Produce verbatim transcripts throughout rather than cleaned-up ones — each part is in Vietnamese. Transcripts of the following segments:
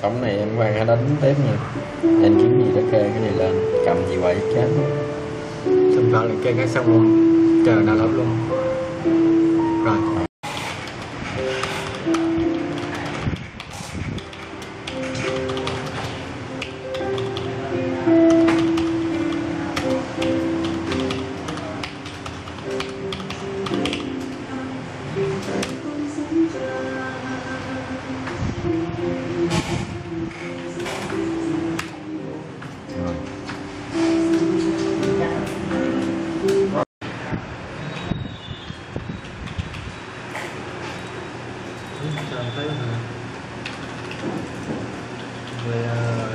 Sống này em qua cái đánh tiếp nha. Em kiếm gì đó kê cái này lên, cầm gì quậy chết luôn. Xong rồi kê cái xong luôn, chờ nào lắp luôn. Rồi. Chờ thấy hả? Về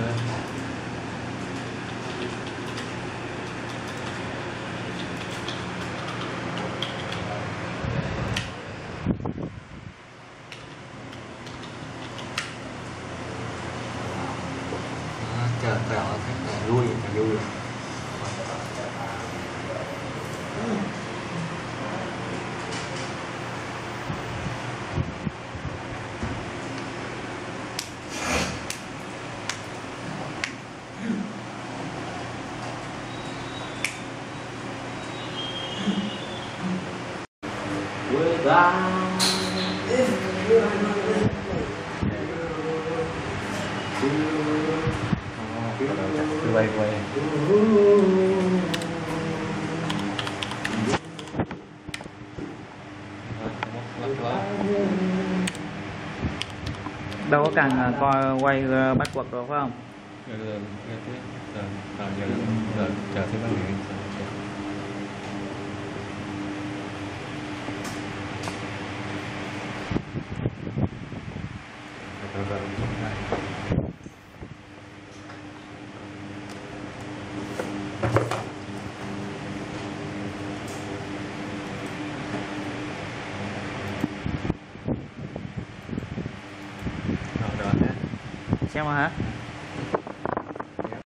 chờ tao thấy vui vui vui. Cứ quay quay. Đâu có cần coi quay bắt quật rồi phải không? Rồi, rồi, rồi, rồi, giờ, giờ, chờ thấy bác Nguyễn. Rồi, rồi, rồi. Xem mà hả?